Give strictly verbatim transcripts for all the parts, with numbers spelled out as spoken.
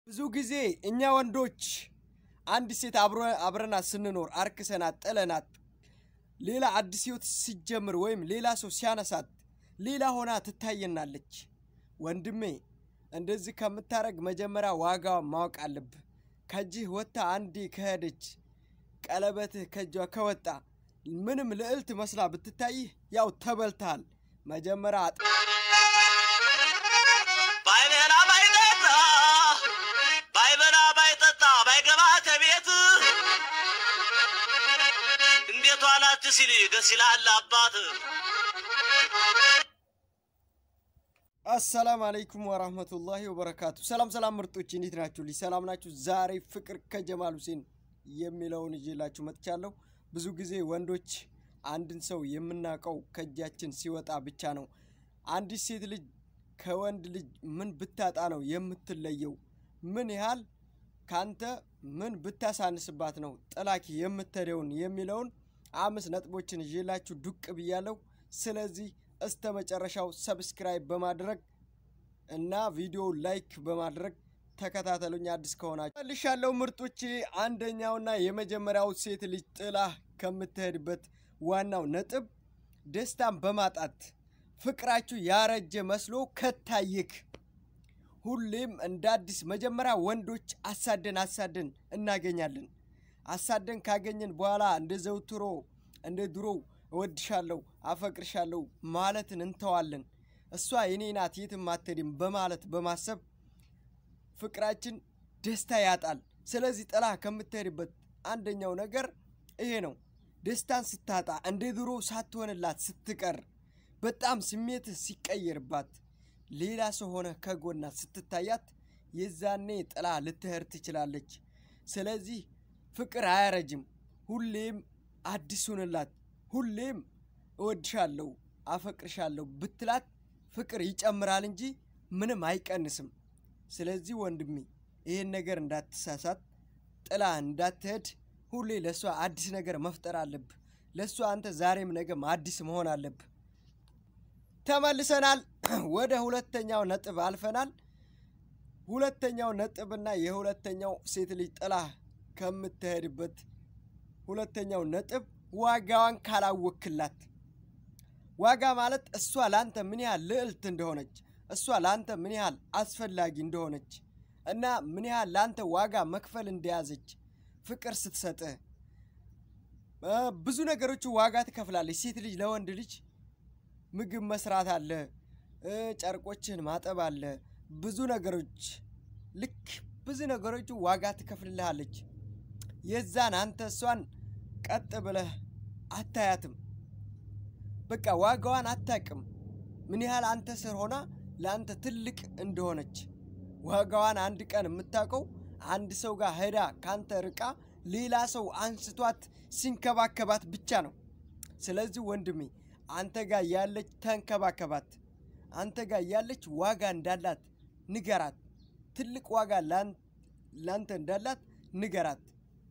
ብዙ ጊዜ እኛ ወንዶች አንድ ሴት አብሮ አብረና ስንኖር አርክሰናት ጥለናት ሌላ አዲስ ህይወት ሲጀምር ወይም ሌላ ሰው ሲያነሳት ሌላ ሆና ትታየናለች ወንድሜ እንደዚህ ከምታረግ መጀመሪያ ዋጋው ማወቅ አለብህ ከዚህ ወጣ አንዲ ከሄደች ቀለበትህ ከጇ ከወጣ ምንም ልዕልት መስላ ብትታይ ያው ተበልታል መጀመሪያ ባይበላ ባይጠጣ ባይበላ ባይጠጣ ባይገባ ከቤት እንዴት ዋላች ሲል ደስ ይላል አባት السلام عليكم ورحمة الله وبركاته سلام سلام مرتوچ እንዴት ናችሁ ሰላም ናችሁ ዛሬ ፍቅር ከጀማል ሁሴን የሚለውን ይዤላችሁ መጥቻለሁ ብዙ ጊዜ ወንዶች አንድን ሰው የምናቀው ከጃችን ሲወጣ ብቻ ነው አንድ ሴት ልጅ ከወንድ ልጅ ምን ብታጣ ነው የምትለየው ምን ያህል ካንተ ምን ብታሳንስባት ነው ጥላኪ የምትተደውን የሚለውን አምስት ነጥቦችን ይዤላችሁ ዱቅ ብያለሁ ስለዚህ እስተ መጨረሻው ሰብስክራይብ በማድረግ እና ቪዲዮ ላይክ በማድረግ ተከታተሉኝ አዲስ ከሆናችሁ ልሻለው ምርጦቼ አንደኛውና የመጀመሪያው ሴት ልጅ ጥላ ከምትሄድበት ዋናው ነጥብ ደስታን በማጣት ፍቅራችሁ ያረጀ መስሎ ከታይክ ሁሌም እንደ አዲስ መጀመሪያ ወንዶች አሳደን አሳደን እናገኛለን አሳደን ካገኘን በኋላ እንደ ዘውትሮ እንደ ድሮ ወድሻለሁ አፈቅርሻለሁ ማለትን እንተዋለን እሷ የኔ ናት የትም አትሄድም በማለት በማሰብ ፍቅራችን ደስታ ያጣል ስለዚህ ጥላ ከምትሄድበት አንደኛው ነገር ይሄ ነው ደስታን ስታጣ እንደ ድሮ ሳትሆንላት ስትቀር በጣም ስሜት ሲቀየርባት ሌላ ሰው ሆነ ከጎና ስትታያት የዛኔ ጥላ ልትሄድ ትችላለች ስለዚህ ፍቅር አያረጅም ሁሌም አዲስ ሆነላት ሁሌም እወድሻለሁ አፈቅርሻለሁ ብትላት ፍቅር ይጨምራል እንጂ ምንም አይቀንስም ስለዚህ ወንድሜ ይሄን ነገር እንዳትሳሳት ጥላ እንዳትሄድ ሁሌ ለሷ አዲስ ነገር መፍጠር አለብህ ለሷ አንተ ዛሬም ነገም አዲስ መሆን አለብህ ተመልሰናል ወደ ሁለተኛው ነጥብ አልፈናል ሁለተኛው ነጥብና የሁለተኛው ሴት ልጅ ጥላ ከምትሄድበት ሁለተኛው ነጥብ ዋጋዋን ካላወክላት ዋጋ ማለት እሷ ላንተ ምን ያህል ልዕልት እንደሆነች እሷ ላንተ ምን ያህል አስፈላጊ እንደሆነች እና ምን ያህል ላንተ ዋጋ መክፈል እንደያዘች ፍቅር ስትሰጥ ብዙ ነገሮች ዋጋ ትከፍላለች ሴት ልጅ ለወንድ ልጅ ምግብ መስራት አለ ጨርቆችን ማጠብ አለ ብዙ ነገሮች ልክ ብዙ ነገሮች ዋጋ ትከፍልልሃለች የዛን አንተ እሷን ቀጥ ብለህ አታያትም በቃ ዋጋዋን አታቅም ምን ያህል አንተ ስር ሆና ላንተ ትልቅ እንደሆነች ዋጋዋን አንድ ቀን የምታቀው አንድ ሰው ጋር ሄዳ ካንተ ርቃ ሌላ ሰው አንስቷት ሲንከባከባት ብቻ ነው ስለዚህ ወንድሜ አንተ ጋር ያለች ተንከባከባት አንተ ጋር ያለች ዋጋ እንዳላት ንገራት ትልቅ ዋጋ ላንተ እንዳላት ንገራት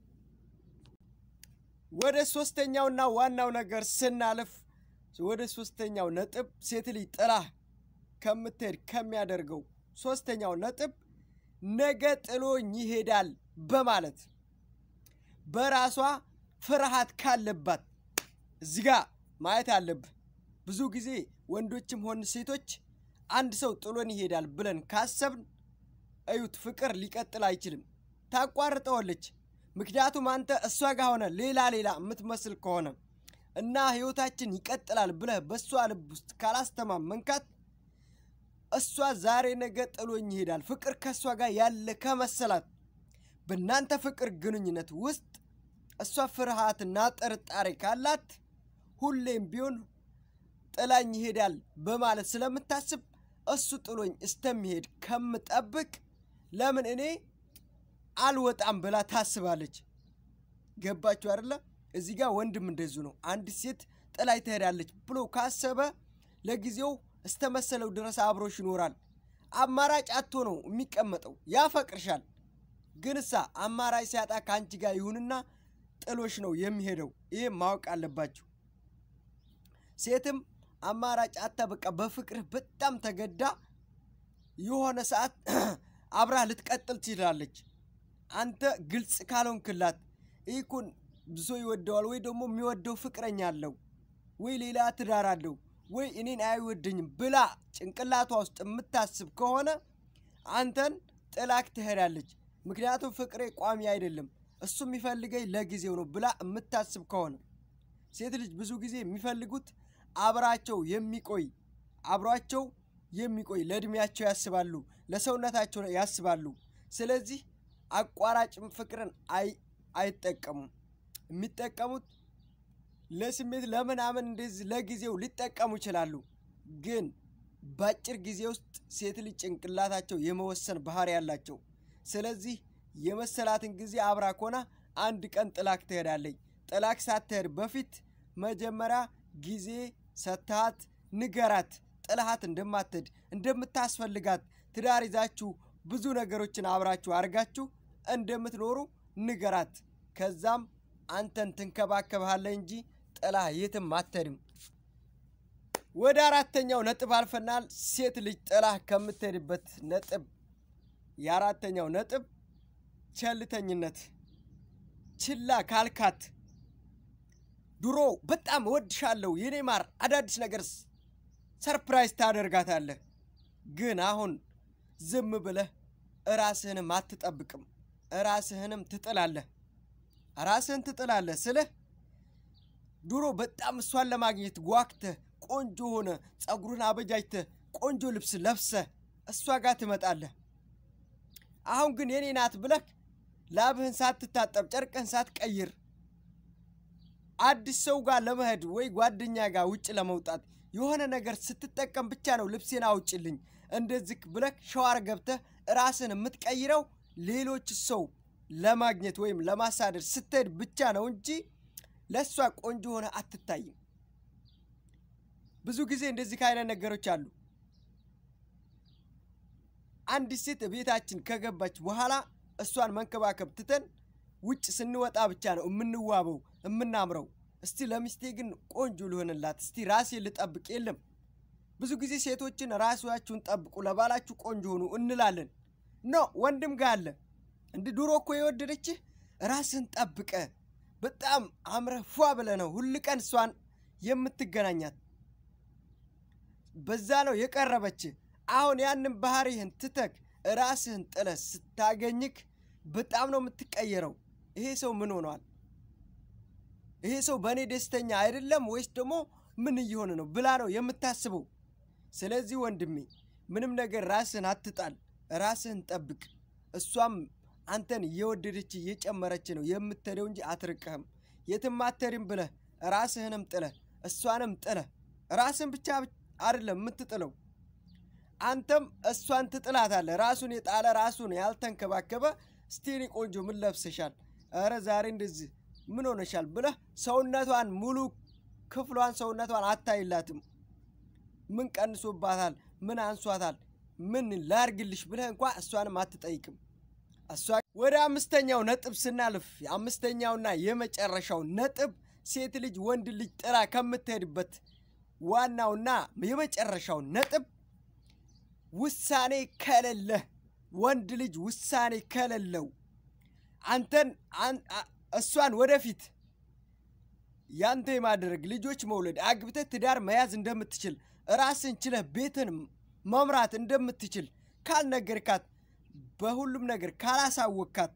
ወደ ሶስተኛውና ዋናው ነገር ስናልፍ ወደ ሶስተኛው ነጥብ ሴት ልጅ ጥላ ከምትሄድ ከሚያደርገው ሶስተኛው ነጥብ ነገ ጥሎኝ ይሄዳል በማለት በራሷ ፍርሃት ካለባት እዚህ ጋር ማየት አለብህ ብዙ ጊዜ ወንዶችም ሆነ ሴቶች አንድ ሰው ጥሎን ይሄዳል ብለን ካሰብን አዩት ፍቅር ሊቀጥል አይችልም ታቋርጠዋለች ምክንያቱም አንተ እሷ ጋር ሆነ ሌላ ሌላ የምትመስል ከሆነ እና ህይወታችን ይቀጥላል ብለህ በሷ ልብ ውስጥ ካላስተማመንካት እሷ ዛሬ ነገ ጥሎኝ ይሄዳል ፍቅር ከሷ ጋር ያለ ከመሰላት በእናንተ ፍቅር ግንኙነት ውስጥ እሷ ፍርሃትና ጥርጣሬ ካላት ሁሌም ቢሆን ጥላኝ ይሄዳል በማለት ስለምታስብ እሱ ጥሎኝ እስተሚሄድ ከምጠብቅ ለምን እኔ አልወጣም ብላ ታስባለች ገባችሁ አይደለ እዚህ ጋር ወንድም እንደዚህ ነው አንድ ሴት ጥላይ ትሄዳለች ብሎ ካሰበ ለጊዜው እስተመሰለው ድረስ አብሮሽ ይኖራል አማራጭ አጥቶ ነው የሚቀመጠው ያፈቅርሻል ግንሳ አማራጭ ሲያጣ ካንቺ ጋር ይሁንና ጥሎሽ ነው የሚሄደው ይሄ ማወቅ አለባችሁ ሴትም አማራጭ አጣ በቃ በፍቅር በጣም ተገዳ የሆነ ሰዓት አብራ ልትቀጥል ትችላለች አንተ ግልጽ ካልሆንክላት ይኩን ብዙ ይወደዋል ወይ ደግሞ የሚወደው ፍቅረኛ አለው ወይ ሌላ ትዳር አለው ወይ እኔን አይወደኝም ብላ ጭንቅላቷ ውስጥ የምታስብ ከሆነ አንተን ጥላክ ትሄዳለች ምክንያቱም ፍቅሬ ቋሚ አይደለም እሱ የሚፈልገኝ ለጊዜው ነው ብላ የምታስብ ከሆነ ሴት ልጅ ብዙ ጊዜ የሚፈልጉት አብራቸው የሚቆይ አብራቸው የሚቆይ ለእድሜያቸው ያስባሉ ለሰውነታቸው ያስባሉ ስለዚህ አቋራጭም ፍቅርን አይ አይጠቀሙም የሚጠቀሙት ለስሜት ለምናምን እንደዚህ ለጊዜው ሊጠቀሙ ይችላሉ ግን ባጭር ጊዜ ውስጥ ሴት ልጅ ጭንቅላታቸው የመወሰን ባህሪ ያላቸው ስለዚህ የመሰላትን ጊዜ አብራ ኮና አንድ ቀን ጥላክ ትሄዳለች ጥላክ ሳትሄድ በፊት መጀመሪያ ጊዜ ሰታት ንገራት ጥላሃት እንደማትሄድ እንደምታስፈልጋት ትዳር ይዛችሁ ብዙ ነገሮችን አብራችሁ አርጋችሁ እንደምትኖሩ ንገራት ከዛም አንተን ትንከባከብሃለህ እንጂ ጥላህ የትም አትሄድም ወደ አራተኛው ነጥብ አልፈናል ሴት ልጅ ጥላህ ከምትሄድበት ነጥብ የአራተኛው ነጥብ ቸልተኝነት ችላ ካልካት ድሮ በጣም ወድሻለሁ የኔ ማር አዳዲስ ነገር ሰርፕራይዝ ታደርጋታለህ ግን አሁን ዝም ብለህ ራስህንም አትጠብቅም ራስህንም ትጥላለህ ራስህን ትጥላለህ ስለ ድሮ በጣም እሷን ለማግኘት ጓክተህ ቆንጆ ሆነ ጸጉሩን አበጃጅተህ ቆንጆ ልብስ ለብሰህ እሷ ጋር ትመጣለህ አሁን ግን የኔ ናት ብለህ ላብህን ሳትታጠብ ጨርቅህን ሳትቀይር አዲስ ሰው ጋር ለመሄድ ወይ ጓደኛ ጋር ውጭ ለመውጣት የሆነ ነገር ስትጠቀም ብቻ ነው ልብስን አውጭልኝ እንደዚህ ብለህ ሻወር ገብተህ ራስህን የምትቀይረው ሌሎች ሰው ለማግኘት ወይም ለማሳደር ስትሄድ ብቻ ነው እንጂ ለሷ ቆንጆ ሆነ አትታይም ብዙ ጊዜ እንደዚህ ካይነ ነገሮች አሉ አንድ ሴት ቤታችን ከገባች በኋላ እሷን መንከባከብ ትተን ውጭ ስንወጣ ብቻ ነው የምንዋበው የምናምረው እስቲ ለሚስቴ ግን ቆንጆ ልሆንላት እስቲ ራሴ ልጠብቅ የለም ብዙ ጊዜ ሴቶችን ራስዋችሁን ጠብቁ ለባላችሁ ቆንጆ ሆኑ እንላለን ኖ ወንድም ጋር አለ እንደ ድሮ እኮ የወደደች ራስን ጠብቀ በጣም አምረህ ፏ ብለ ነው ሁሉ ቀን እሷን የምትገናኛት በዛ ነው የቀረበች አሁን ያንን ባህሪህን ትተክ ራስህን ጥለ ስታገኝክ በጣም ነው የምትቀየረው ይሄ ሰው ምን ሆኗል ይሄ ሰው በኔ ደስተኛ አይደለም ወይስ ደግሞ ምን ይሆነ ነው ብላ ነው የምታስበው ስለዚህ ወንድሜ ምንም ነገር ራስህን አትጣል ራስህን ጠብቅ እሷም አንተን የወደደች የጨመረች ነው የምትተደው እንጂ አትርቀህም የትም አትተሪም ብለ ራስህንም ጥለ እሷንም ጥለ ራስን ብቻ አይደለም የምትጥለው አንተም እሷን ትጥላታለህ ራሱን የጣለ ራሱን ያልተንከባከበ ስቲኒ ቆንጆ ምን ለብሰሻል አረ ዛሬ እንደዚህ ምን ሆነሻል ብለ ሰውነቷን ሙሉ ክፍሏን ሰውነቷን አታይላትም ምን ቀንሶባታል ምን አንሷታል ምን ላርግልሽ ብለ እንኳን እሷንም አትጠይቅም እሷ ወደ አምስተኛው ነጥብ ስናልፍ አምስተኛውና የመጨረሻው ነጥብ ሴት ልጅ ወንድ ልጅ ጥላ ከምትሄድበት ዋናውና የመጨረሻው ነጥብ ውሳኔ ከሌለ ወንድ ልጅ ውሳኔ ከሌለው አንተን እሷን ወደፊት ያንተ የማድረግ ልጆች መውለድ አግብተ ትዳር መያዝ እንደምትችል ራስን ችለህ ቤትን መምራት እንደምትችል ካልነገርካት በሁሉም ነገር ካላሳወካት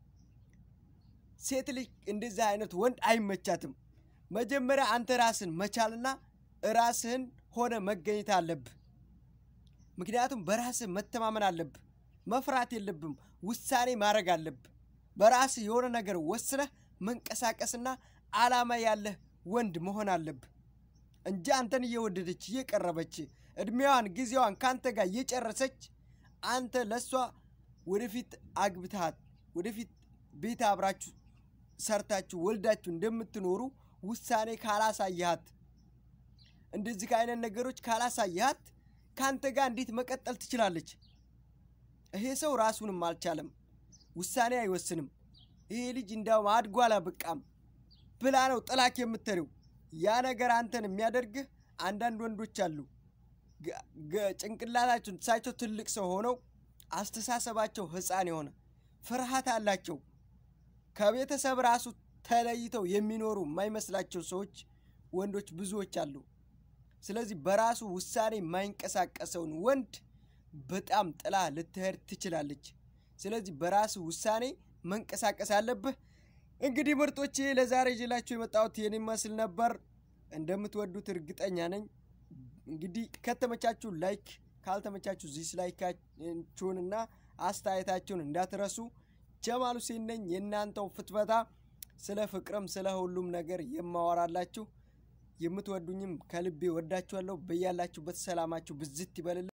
ሴት ልጅ እንደዚህ አይነት ወንድ አይመቻትም መጀመሪያ አንተ ራስን መቻልና ራስን ሆነ መገኘት አለብህ ምክንያቱም በራስህ መተማመን አለብህ መፍራት የለብም ውሳኔ ማድረግ አለብህ በራስህ የሆነ ነገር ወስነህ መንቀሳቀስና ዓላማ ያለህ ወንድ መሆን አለብህ እንጂ አንተን እየወደደች እየቀረበች እድሜዋን ጊዜዋን ካንተ ጋር እየጨረሰች አንተ ለሷ ወደፊት አግብታት ወደፊት ቤት አብራችሁ ሰርታችሁ ወልዳችሁ እንደምትኖሩ ውሳኔ ካላሳያት እንደዚህ ካይነ ነገሮች ካላሳያት ካንተ ጋር እንዴት መቀጠል ትችላለች ይሄ ሰው ራሱንም አልቻለም ውሳኔ አይወስንም ይሄ ልጅ እንዳው አድጓላ በቃም ብላ ነው ጥላክ የምትተሪው ያ ነገር አንተን የሚያደርግ አንዳንድ ወንዶች አሉ ጭንቅላታቸው ሳይቸው ትልቅ ሰው ሆነው አስተሳሰባቸው ህፃን የሆነ ፍርሃት አላቸው ከቤተሰብ ራሱ ተለይተው የሚኖሩ የማይመስላቸው ሰዎች ወንዶች ብዙዎች አሉ ስለዚህ በራሱ ውሳኔ የማይንቀሳቀሰውን ወንድ በጣም ጥላ ልትሄድ ትችላለች ስለዚህ በራሱ ውሳኔ መንቀሳቀስ አለብህ እንግዲህ ምርጦቼ ለዛሬ ይዤላችሁ የመጣሁት የኔን መስል ነበር እንደምትወዱት እርግጠኛ ነኝ እንግዲህ ከተመቻችሁ ላይክ ካልተመቻችሁ ዲስላይካችሁንና አስተያየታችሁን እንዳትረሱ ጀማል ሁሴን ነኝ የናንተው ፍትፈታ ስለ ፍቅርም ስለ ሁሉም ነገር የማወራላችሁ የምትወዱኝም ከልቤ ወዳችኋለሁ በያላችሁበት ሰላማችሁ ብዝት ይበል